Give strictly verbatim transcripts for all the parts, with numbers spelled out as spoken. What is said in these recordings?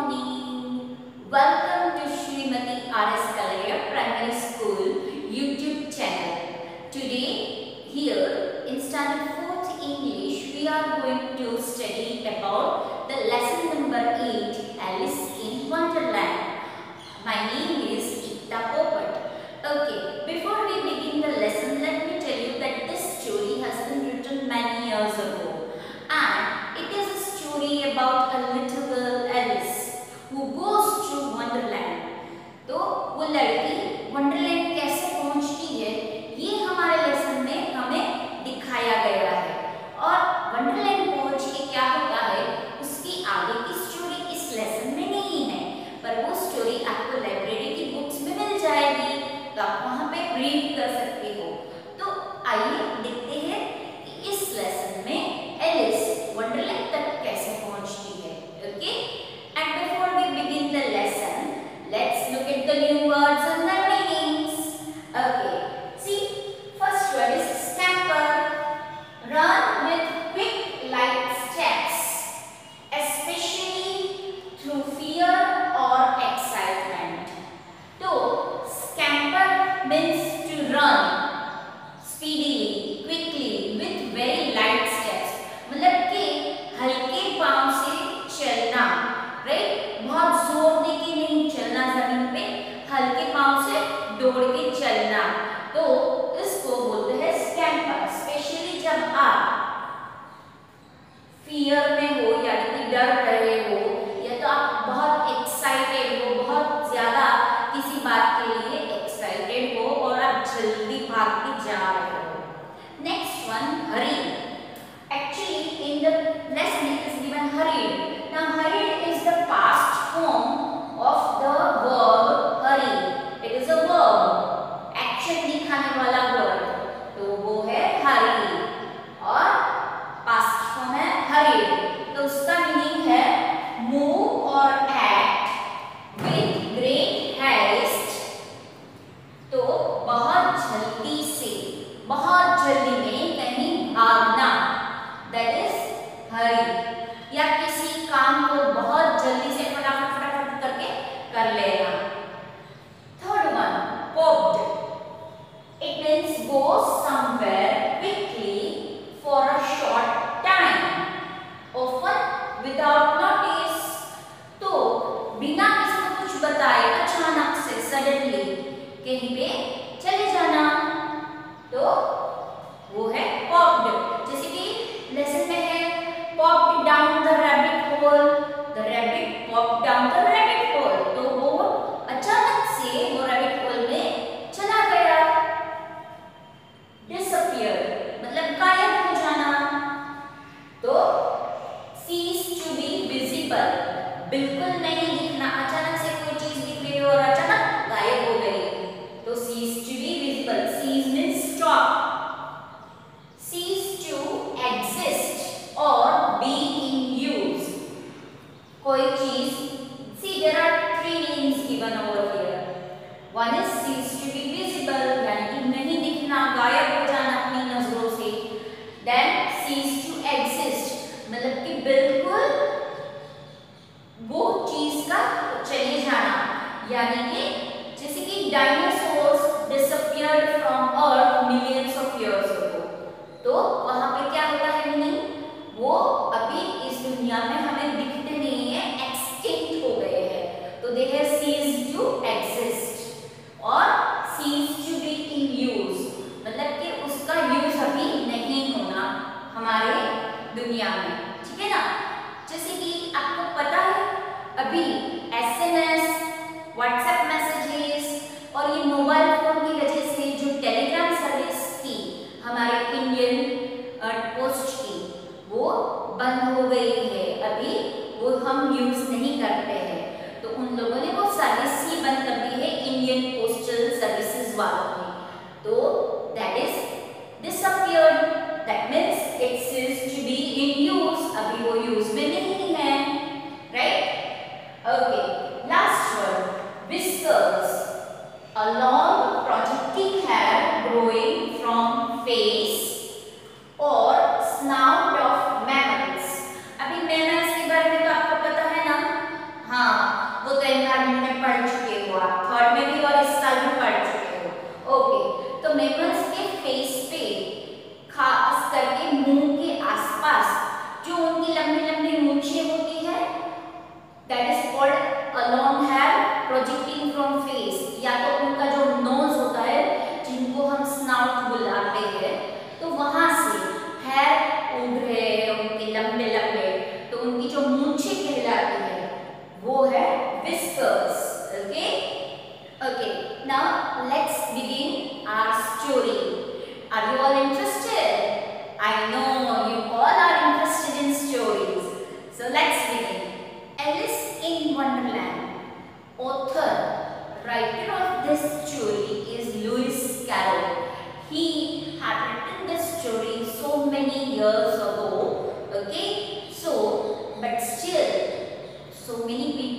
morning. Welcome to Srimati R S Kalaya Primary School YouTube channel. Today, here in Standard fourth English, we are going to study about the lesson number eight, Alice in Wonderland. My name is Ekta Popat. Okay, before we begin the lesson, let me tell you that this story has been written many years ago, and it is a story about a little girl Alice who goes to Wonderland. तो वो लड़की Wonderland कैसे पहुंचती है, ये हमारे lesson में हमें दिखाया गया है। और वंडरलैंड पहुंच के क्या होता है, उसकी आगे की स्टोरी इस लेसन में नहीं है, पर वो स्टोरी आपको लाइब्रेरी की बुक्स में मिल जाएगी, तो आप वहां पे रीड कर सकते हो। तो आइए देखते हैं कि इस लेसन में एलिस वंडरलैंड तक कैसे पहुंचती है। Okay, and before we begin the lesson, let's look at the new words and their meanings. Okay, see, first word is scamper. Run with quick, light steps, especially through fear or excitement. So, scamper means to run speedily, quickly, with very light steps. मतलब कि हल्के पाँव से चलना, right? बहुत जोर दे के नहीं चलना जमीन पे, हल्के पाँव से दौड़ के चलना, तो इसको बोलते हैं स्कैम्पर। स्पेशली जब आप फियर में हो, यानी कि डर रहे हो, या तो आप बहुत एक्साइटेड हो, बहुत ज्यादा किसी बात के लिए एक्साइटेड हो और आप जल्दी भाग के जा रहे हो। Next one, hurry. Actually in the lesson it is given hurried. Now hurried is the past form of the verb hurry. It is a verb, action दिखाने वाला word, तो वो है hurry, और past form है hurried, तो उसका meaning है move or act with great haste, तो बहुत जल्दी से, बहुत जल्दी में कहीं भागना, that is hurry, या किसी काम को बहुत जल्दी से फटाफट फटाफट करके कर लेना। Third one, popped. It means go somewhere quickly for a short time, often without notice. तो बिना किसी को कुछ बताए अचानक से सडनली कहीं पे चले जाना, तो वो है popped। जैसे कि लेसन में है popped down the rabbit hole, the rabbit popped down the rabbit hole, तो वो अचानक से वो rabbit hole में चला गया। disappear मतलब गायब हो जाना, तो cease to be visible, बिल्कुल नहीं दिखना, अचानक से कोई चीज दिख रही हो और अचानक गायब हो गई, तो cease to be visible। cease means stop, cease to exist or be in use, कोई चीज, see there are three meanings given over here. One is cease to be visible, यानी कि नहीं दिखना, गायब हो जाना अपनी नजरों से। Then cease to exist, मतलब कि बिल्कुल वो चीज का चले जाना, यानी कि जैसे कि dinosaurs disappeared from earth millions of years ago, तो वहां पे क्या होता है मीनिंग, वो अभी इस दुनिया में हमें दिखते नहीं है, एक्सटिंक्ट हो गए हैं, तो they have ceased to exist. और cease to be in use, मतलब कि उसका यूज अभी नहीं होना हमारे दुनिया में, ठीक है ना? जैसे कि आपको पता है अभी एसएमएस, व्हाट्सएप मैसेजेस और ये मोबाइल फोन की वजह से जो टेलीग्राम सर्विस थी हमारे इंडियन पोस्ट की, वो बंद हो गई है, अभी वो हम यूज नहीं करते हैं, तो उन लोगों ने वो सर्विस ही बंद कर दी है, इंडियन पोस्टल सर्विसेज वालों ने, तो that is disappeared, that means it ceased to be in use, अभी वो यूज में नहीं है, right? Okay, last word, whiskers. A long projecting hair growing from face or snout of mammals. अभी mammals के बारे में तो आपको पता है ना? हाँ,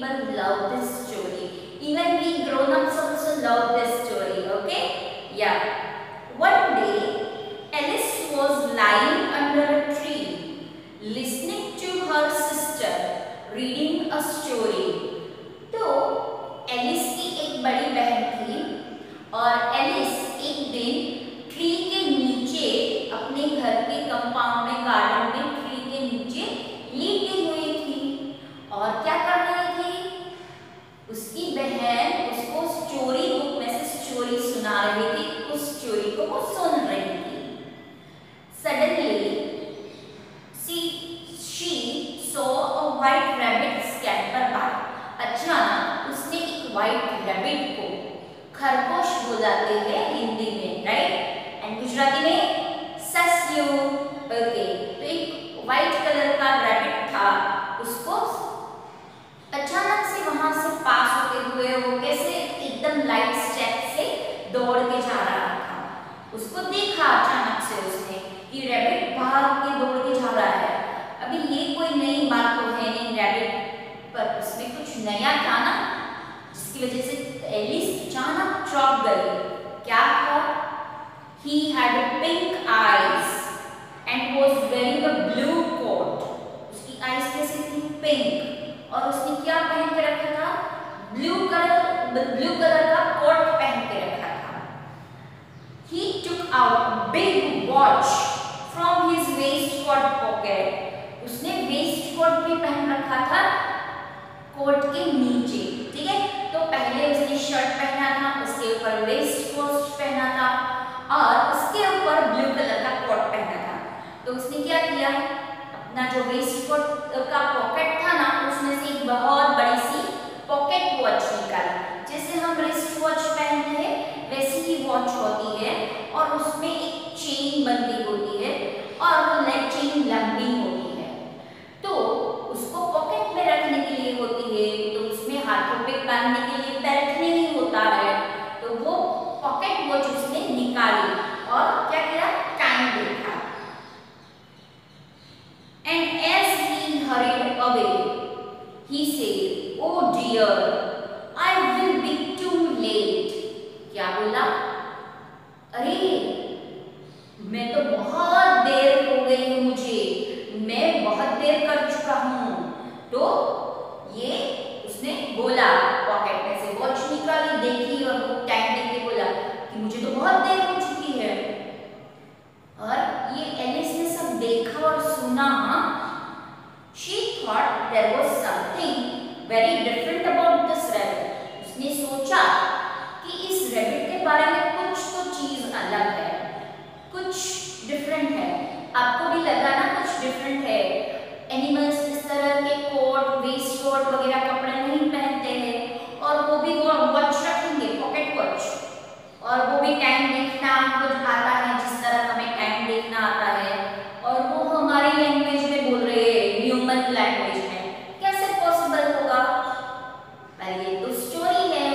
people love this story. Even we grown-ups also love this story. Okay? Yeah. One day, Alice was lying under a tree, listening to her sister reading a story. तो एलिस की एक बड़ी बहन थी और एलिस एक दिन ट्री के नीचे अपने घर के कंपाउंड में गार्डन में ट्री के नीचे लेटी हुई थी और क्या कर रही थी? उसकी बहन उसको स्टोरी बुक में से स्टोरी सुना रही थी, उस स्टोरी को वो सुन रही थी। Suddenly, she she saw a white rabbit scamper by. अचानक उसने एक व्हाइट रैबिट को, खरगोश बोलते हैं हिंदी में, राइट, एंड गुजराती में सस्यू। ओके, तो एक व्हाइट कलर का रैबिट था, उसको अचानक से वहां से पास होते हुए वो कैसे एकदम लाइट स्टेप से दौड़ के जा रहा था। उसको देखा अचानक से उसने कि रैबिट भाग के दौड़ के जा रहा है। अभी ये कोई नई बात तो है नहीं रैबिट, पर उसमें कुछ नया था ना, जिसकी वजह से एलिस अचानक चौंक गई। क्या था? He had pink eyes and was wearing a blue coat. उसकी आईज कैसी थी? पिंक, और उसने क्या पहन के रखा था? ब्लू कलर ब्लू कलर का कोट पहन के रखा था। He took out a big watch from his waistcoat pocket. उसने वेस्टकोट भी पहन रखा था कोट के नीचे, ठीक है। तो पहले उसने शर्ट पहना था, उसके ऊपर वेस्टकोट पहना था और उसके ऊपर ब्लू कलर का कोट पहना था। तो उसने क्या किया? अपना जो वेस्टकोट का पॉकेट था ना, उसमें से एक बहुत बड़ी सी पॉकेट वॉच निकाली। जैसे हम रिस्ट वॉच पहनते हैं वैसी ही वॉच होती है और उसमें एक चेन बंधी होती है और वो लेग चेन लंबी होती है, तो उसको पॉकेट में रखने के लिए होती है, तो उसमें हाथों पे बांधने के लिए बेल्ट नहीं होता है। तो वो पॉकेट वॉच उसने निकाली और क्या किया? टाइम देखा। And as he hurried away he said, oh dear, I will be too late. क्या बोला? अरे मैं तो बहुत देर हो गई हूँ, मुझे मैं बहुत देर कर चुका हूँ। तो ये उसने बोला, पॉकेट में से वॉच निकाली, देखी और वो टाइम देख के बोला कि मुझे तो बहुत देर हो चुकी है। और ये एलिस ने सब देखा और सुना। She thought there was something very different about this rabbit. उसने सोचा कि इस रैबिट के बारे में कुछ तो चीज अलग है, कुछ डिफरेंट है। आपको भी लगा ना कुछ डिफरेंट है? एनिमल्स इस तरह के कोट, वेस्ट कोट वगैरह कपड़े नहीं पहनते हैं और वो भी वो वॉच रखेंगे, पॉकेट वॉच, और वो भी टाइम देखना कुछ आता है जिस तरह हमें टाइम देखना आता है, और वो हमारी लैंग्वेज में बोल रहे हैं, ह्यूमन लैंग्वेज में। कैसे पॉसिबल होगा? पर ये तो स्टोरी है।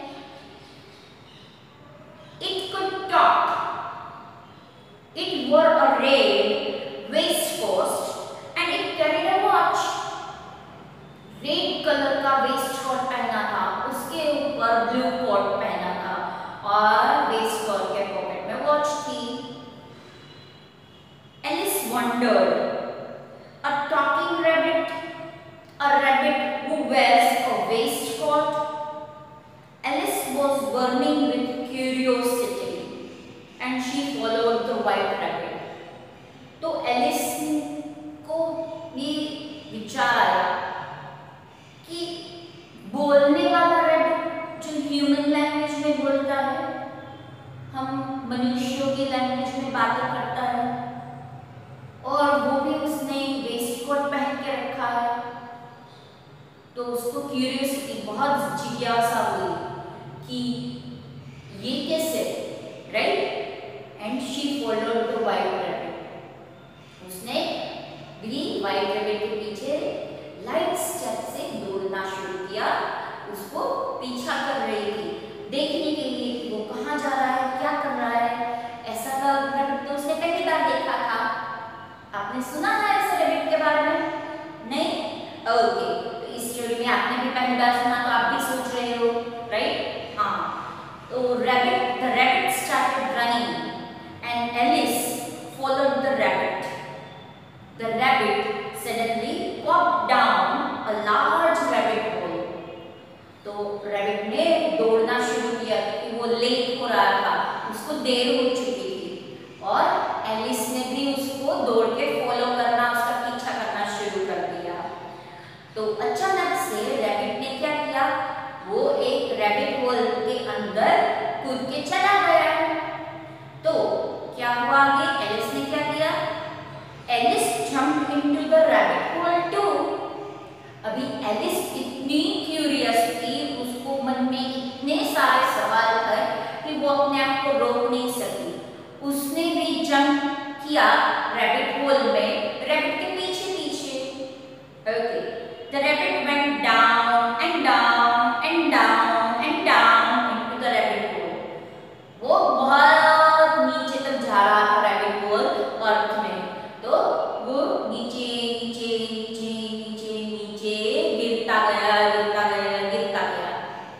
It could talk. It wore a red waistcoat and it carried a watch. Red colour का वेस्टकोट पहना था, उसके ऊपर ब्लू कोट पहना था और वेस्टकोट के पॉकेट में वॉच थी। Alice wondered, a talking rabbit, a rabbit who wears a waistcoat. Alice was burning with curiosity and she followed the white rabbit. तो एलिस को ये विचार आया कि बोलने वाला रैबिट जो ह्यूमन लैंग्वेज में बोलता है, हम मनुष्यों की लैंग्वेज में बातें करता है, और वो भी उसने वेस्टकोट पहन के रखा है। तो उसको क्यूरियोसिटी, बहुत जिज्ञासा हुई कि ये कैसे, right? And she followed the white rabbit. उसने भी व्हाइट रैबिट के पीछे लाइट स्टेप से दौड़ना शुरू किया, उसको पीछा कर रही थी देखने के लिए कि वो कहाँ जा रहा है, क्या कर रहा है। ऐसा रैबिट तो उसने पहली बार देखा था। आपने सुना है ऐसे रैबिट के बारे में? नहीं? ओके, तो इस स्टोरी में आपने भी मुद्दा सुना तो आप भी सोच रहे हो, राइट? हाँ, तो rabbit the rabbit started running and Alice followed the rabbit. The rabbit suddenly popped down a large rabbit hole. तो रैबिट ने दौड़ना शुरू किया क्योंकि वो लेट हो रहा था, उसको देर हो चुकी थी, और एलिस ने भी उसको दौड़ के फॉलो करना, उसका पीछा करना शुरू कर दिया. तो अचानक से रैबिट ने क्या किया, वो एक रैबिट होल के अंदर कूद के चला गया. तो क्या हुआ आगे, एलिस ने क्या किया, Alice jumped into the rabbit hole too. अभी एलिस इतनी क्यूरियस थी, उसको मन में इतने सारे सवाल थे कि वो अपने आप को रोक नहीं सकी. उसने भी जंप किया रैबिट होल में, रैबिट के पीछे पीछे. Okay, the rabbit went down and down and down and down into the rabbit hole. वो बहुत नीचे तक जा रहा था रैबिट होल अर्थ में. तो वो नीचे नीचे नीचे नीचे नीचे गिरता गया गिरता गया गिरता गया.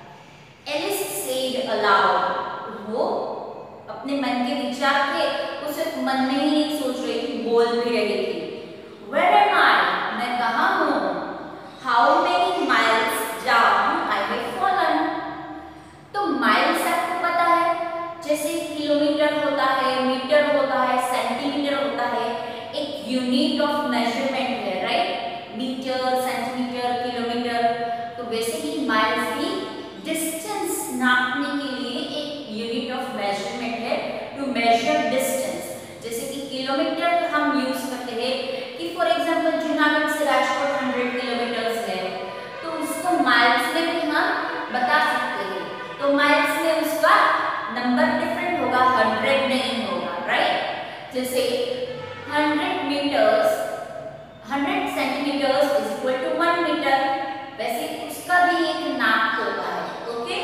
Alice said aloud. वो अपने मन के विचार थे, वो सिर्फ मन में ही नहीं सोच रही थी, बोल भी रही थी. Where am I? मैं कहाँ हूँ? How many miles down I have fallen? तो माइल्स आपको पता है, जैसे किलोमीटर होता है, मीटर होता है, सेंटीमीटर होता है, एक यूनिट ऑफ मेजरमेंट है, राइट? Metre, centimetre, kilometre. तो वैसे ही माइल्स भी डिस्टेंस नापने के लिए एक यूनिट ऑफ मेजरमेंट है, टू मेजर डिस्टेंस. जैसे कि किलोमीटर हम यूज करते हैं कि फॉर एग्जांपल जूनागढ़ से राजकोट हंड्रेड किलोमीटर्स है, तो उसको माइल्स में भी हम बता सकते हैं. तो माइल्स में उसका नंबर डिफरेंट होगा, हंड्रेड नहीं होगा, राइट? जैसे hundred metres, hundred centimetres is equal to one metre. वैसे उसका भी एक नाप होता है. ओके,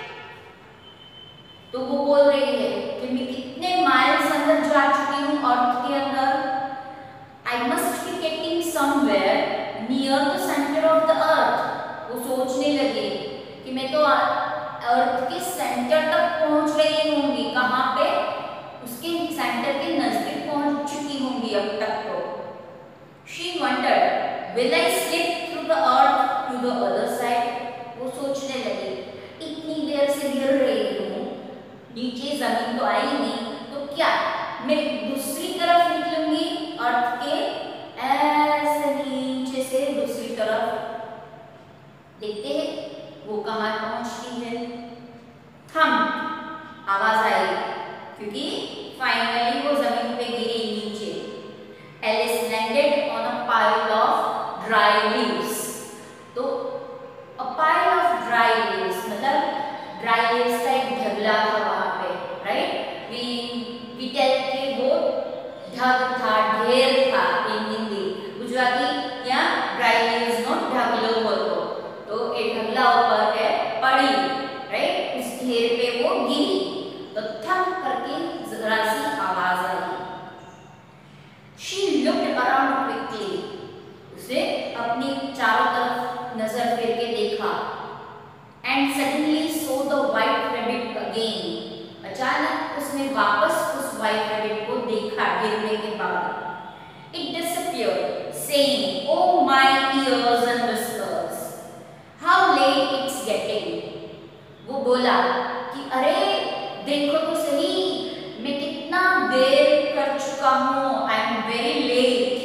तो वो बोल रही है कि मैं कितने माइल्स अंदर जा चुकी हूँ अर्थ के अंदर. I must be getting somewhere near the centre of the earth. वो सोचने लगी कि मैं तो अर्थ के सेंटर तक पहुंच रही होंगी. कहाँ पे? उसके सेंटर के नजदीक पहुंच चुकी होंगी अब तक. तो she wondered, will I slip through the earth to the other side? वो सोचने लगी, इतनी देर से गिर रही हूँ, नीचे जमीन तो आई नहीं, तो क्या मैं दूसरी तरफ निकलूंगी अर्थ के, ऐसे नीचे से दूसरी तरफ. देखते हैं वो कहाँ पहुंचती है. हम आवाज आई क्योंकि फाइनली वो जमीन पे गिरी नीचे. Alice landed on a pile of dry leaves. तो a pile of dry leaves मतलब ड्राई लीव्स का एक ढगला था वहां पे, राइट? वी वी टेल के वो ढग था, ढेर था इन हिंदी. गुजराती या ड्राई लीव्स नो ढगलो बोलतो. तो एक ढगला ऊपर है पड़ी, राइट? उस ढेर पे वो गिरी तो थम करके जरा सी आवाज आई. She looked around quickly. उसे अपनी चारों तरफ नजर फेर के देखा. And suddenly saw the white rabbit again. अचानक उसने वापस उस white rabbit को देखा गिरने के बाद. It disappeared, saying, "Oh my ears and whiskers, how late it's getting." वो बोला कि अरे देखो तो सही, मैं कितना देर कर चुका हूँ. I am very late.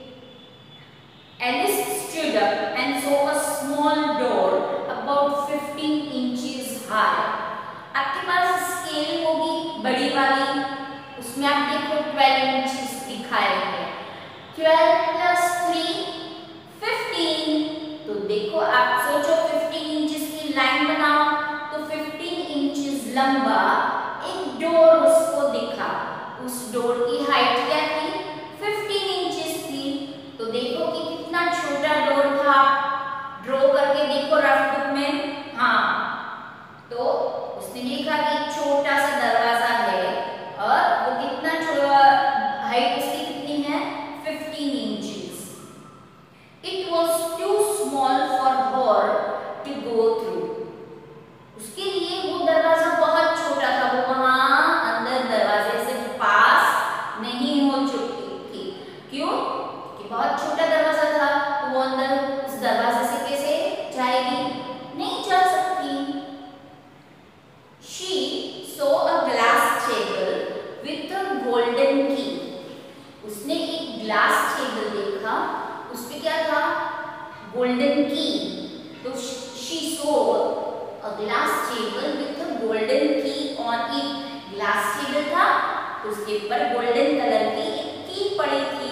Alice stood up and saw a small door about fifteen inches high. आपके पास स्केल होगी बड़ी वाली, उसमें आप देखो ट्वेल्व इंचेस दिखाए हैं. Twelve plus three fifteen. तो देखो आप सोचो फिफ्टीन इंचेस की लाइन बनाओ तो फिफ्टीन इंचेस लंबा एक डोर उसको दिखा. उस डोर की हाइट क्या थी? फिफ्टीन इंचेस थी. तो देखो कि कितना छोटा डोर था. ड्रॉ करके देखो रफ बुक में. हाँ, तो उसने लिखा कि छोटा सा दरवाजा है और वो कितना छोटा, हाइट उसकी कितनी है? Fifteen inches. It was too small for her उसके ऊपर गोल्डन कलर की एक की पड़ी थी।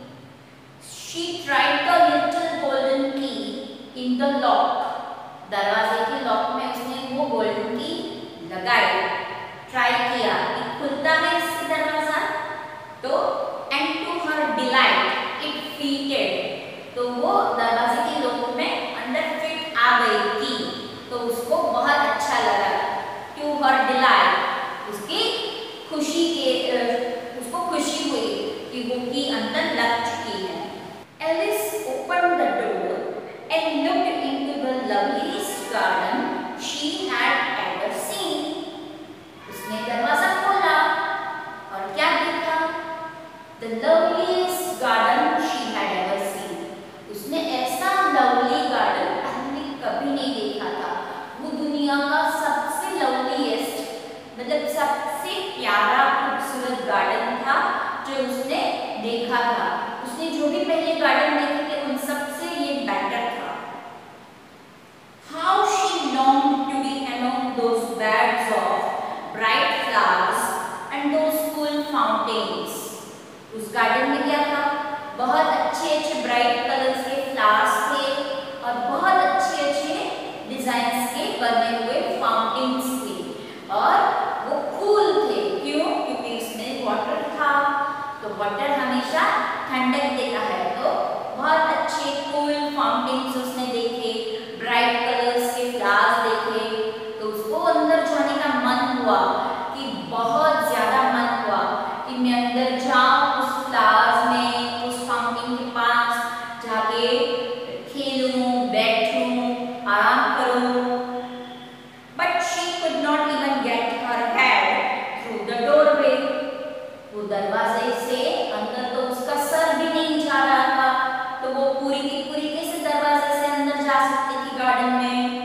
She tried the little golden key in the lock. दरवाजे के लॉक में उसने वो गोल्डन की लगाई, ट्राई किया कि खुलता है इससे दरवाजा। तो and to her delight it fitted, तो वो दरवाजे के लॉक में अंदर फिट आ गई की, तो उसको बहुत अच्छा लगा। To her delight, उसकी खुशी के उसको खुशी हुई कि वो की अंदर लग चुकी है। Alice opened the door and looked into the loveliest garden she had ever seen. उसने दरवाजा खोला और क्या देखा? The loveliest garden she had ever seen. उसने ऐसा लवली गार्डन पहले कभी नहीं देखा था। वो दुनिया का सबसे लवलीएस्ट, मतलब सबसे प्यारा खूबसूरत गार्डन था जो उसने देखा था। उसने जो भी पहले गार्डन देखे थे उन सब से ये बेटर था। How she longed to be among those beds of bright flowers and those cool fountains. उस गार्डन में क्या था? बहुत अच्छे अच्छे ब्राइट कलर्स के फ्लावर्स थे और बहुत अच्छे अच्छे डिजाइन्स के बने हुए फाउंटेन्स थे और वो कूल थे। क्यों? क्योंकि इसमें वाटर था, तो वाटर हमेशा ठंडक देता है। तो बहुत अच्छे कूल फाउंटेन्स उसने देखे, ब्राइट कलर्स के फ्लावर्स देखे, तो उसको अंदर जाने का मन हुआ कि बहुत ज्यादा मन हुआ कि मैं अंदर जाऊं उस फ्लावर्स में, उस फाउंटेन के पास जाके खेलूं, बैठूं, आराम करूं। But she could not even get her head through the doorway. वो दरवाजे से अंदर तो उसका सर भी नहीं जा रहा था, तो वो पूरी की पूरी कैसे दरवाजे से अंदर जा सकती थी गार्डन में?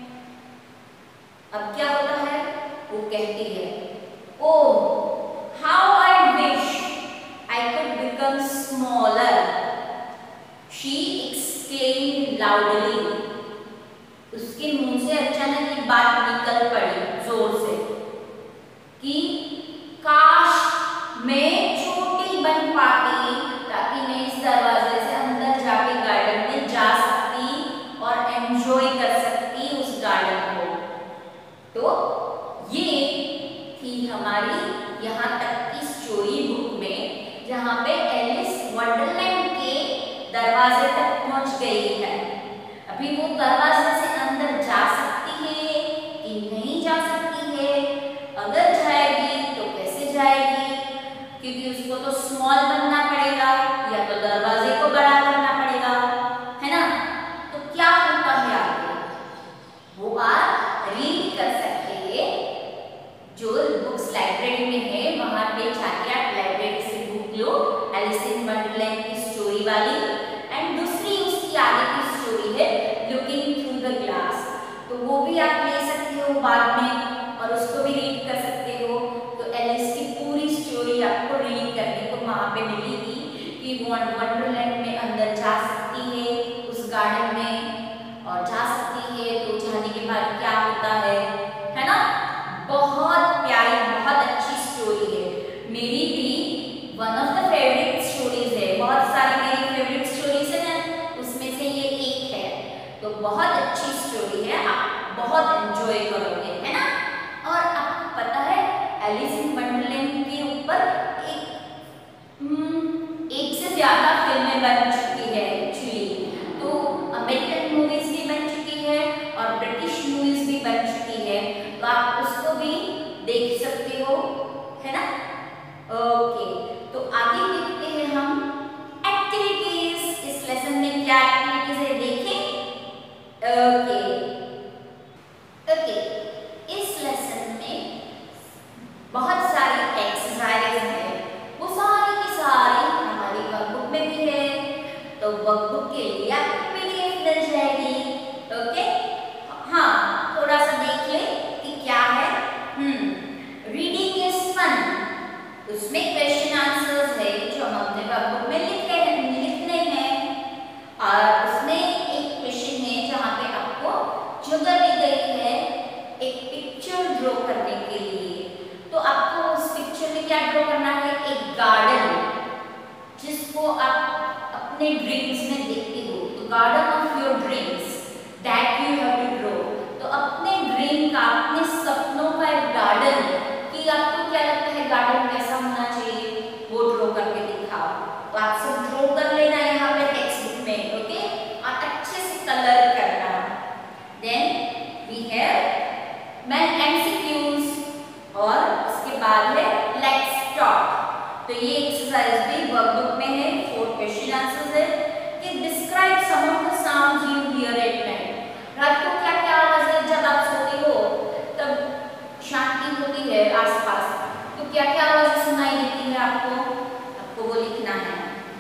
अब क्या होता है? वो कहती है, Oh, how I wish I could become smaller. She exclaimed loudly. उसके मुंह से अचानक एक बात निकल पड़ी जोर से कि काश मैं छोटी बन पाती ताकि मैं इस दरवाजे से अंदर जाके गार्डन में जा सकती और एंजॉय कर सकती उस गार्डन को। तो ये थी हमारी यहाँ तक की स्टोरी बुक में, जहाँ पे एलिस वंडरलैंड के दरवाजे तक पहुँच गई है। अभी वो दरवाजे से अंदर जा सकती है कि नहीं जा सकती है? अगर जाएगी तो कैसे जाएगी? क्योंकि उसको तो स्मॉल बनना पड़ेगा या तो दरवाजे को बड़ा करना पड़ेगा, है ना? तो क्या होता है आगे वो आप रीड कर सकते हैं। जो बुक्स लाइब्रेरी में है वहां पे जाके आप लाइब्रेरी से बुक लो, एलिस इन वंडरलैंड की स्टोरी वाली। एंड दूसरी उसकी आगे की स्टोरी है लुकिंग थ्रू द ग्लास, तो वो भी आप ले सकते हो बाद में और उसको भी रीड कर सकते हो। तो एलिस की पूरी स्टोरी आपको रीड करने को वहाँ पे मिलेगी कि वो वंडरलैंड में अंदर जा सकती है उस गार्डन में, और जा सकती है तो जाने के बाद क्या होता है, है ना? बहुत प्यारी, बहुत अच्छी स्टोरी है। मेरी भी one of the favourite stories है। बहुत सारी मेरी फेवरेट स्टोरीज है ना, उसमें से ये एक है। तो बहुत अच्छी स्टोरी है, आप बहुत एंजॉय करोगे, है ना? और आपको पता है एलिस इन वंडरलैंड के ऊपर एक एक से ज्यादा फिल्में बन चुकी है एक्चुअली। तो अमेरिकन मूवीज भी बन चुकी है और ब्रिटिश मूवीज भी बन चुकी है, तो आप उसको भी देख सकते हो, है ना? ओके, तो आगे देखते हैं हम एक्टिविटीज। इस लेसन में क्या एक्टिविटीज है देखें। ओके ओके इस लेसन में बहुत सारी एक्सरसाइज है, वो सारी की सारी हमारी वर्कबुक में भी है। तो वर्कबुक के लिए आपको पीडीएफ मिल जाएगी। ओके, हाँ, थोड़ा सा देख ले कि क्या है। हम्म रीडिंग इज फन, उसमें क्वेश्चन आंसर्स है जो हम अपने वर्कबुक में लिख रहे हैं, लिखने हैं। और उसमें एक क्वेश्चन है जहाँ पे आपको जगह दी गई है क्या ड्रॉ करना है, एक गार्डन जिसको आप अपने ड्रीम्स में देखते हो, तो garden of your dreams that you have to draw. तो अपने ड्रीम का, अपने सपनों का एक गार्डन, कि आपको क्या लगता है गार्डन कैसा होना चाहिए, वो ड्रॉ करके दिखाओ। तो आप सब ड्रॉ कर लेना यहाँ पे टेक्स्ट बुक में, ओके, और अच्छे से कलर करना। Then we have man MCQs और उसके बाद है लेट्स टॉक। तो ये एक्सरसाइज भी वर्कबुक में है, फोर क्वेश्चन आंसर्स है कि describe some of the sounds you hear at night. रात को क्या क्या आवाज है जब आप सोते हो, तब शांति होती है आसपास, तो क्या क्या आवाज सुनाई देती है आपको, आपको वो लिखना है।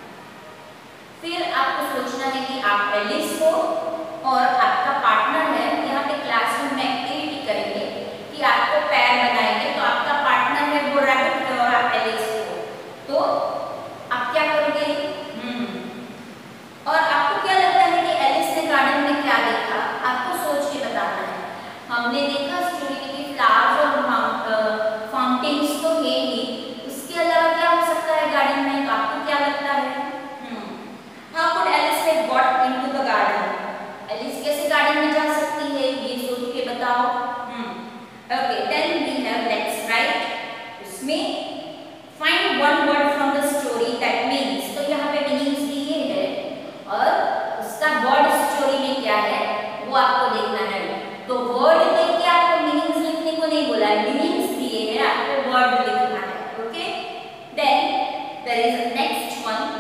फिर आपको सोचना है कि आप एलिस हो और आपका पार्टनर है, यहाँ पे क्लासरूम में एक्टिविटी करेंगे कि आपको पैर बनाएंगे, तो आपका पार्टनर है वो रैबिट है और आप एलिस हो, तो आप क्या करोगे, हम्म और आपको क्या लगता है कि एलिस ने गार्डन में क्या देखा, आपको सोच के बताना है। हमने देखा स्टोरी में कि फ्लावर्स और फाउंटेन्स तो है ही, उसके अलावा क्या हो सकता है गार्डन में, आपको क्या लगता है, How could Alice have got into the garden? Alice कैसे गार्डन में जा सकती है, ये सोच के बताओ। Hmm okay, then we have let's write, उसमें find one word from the story that means, तो यहाँ पे meanings दिए हैं और उसका word स्टोरी में क्या है वो आपको देखना है। तो word देख के आपको meanings लिखने को नहीं बोला है, meanings दिए हैं, आपको word लिखना है, ओके। Then there is a next one,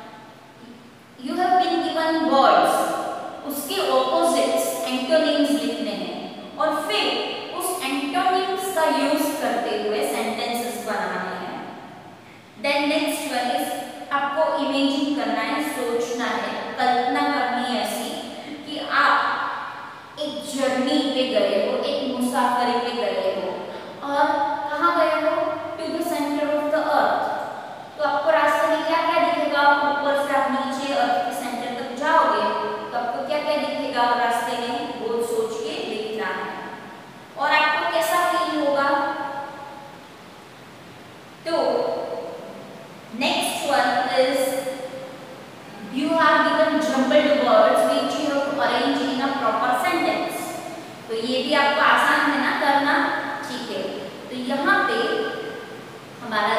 You have been given words, उसके opposites antonyms लिखने हैं और फिर उस antonyms का यूज करते हुए sentences बनाने हैं। Then next one is आपको imagine करना है, सोचना है, कल्पना करनी है ऐसी कि आप एक जर्नी पे गए हो, एक मुसाफरी पे गए हो और कहाँ गए हो, to the center of the earth। तो आपको रास्ते में क्या क्या दिखेगा, ऊपर से आप नीचे अर्थ के सेंटर तक जाओगे तो आपको क्या क्या दिखेगा रास्ते में, वो सोच के लिखना है और आपको कैसा फील होगा। तो next one is you are given jumbled words which you have to arrange in a proper sentence. तो ये भी आपको आसान है ना करना, ठीक है। तो यहाँ पे हमारा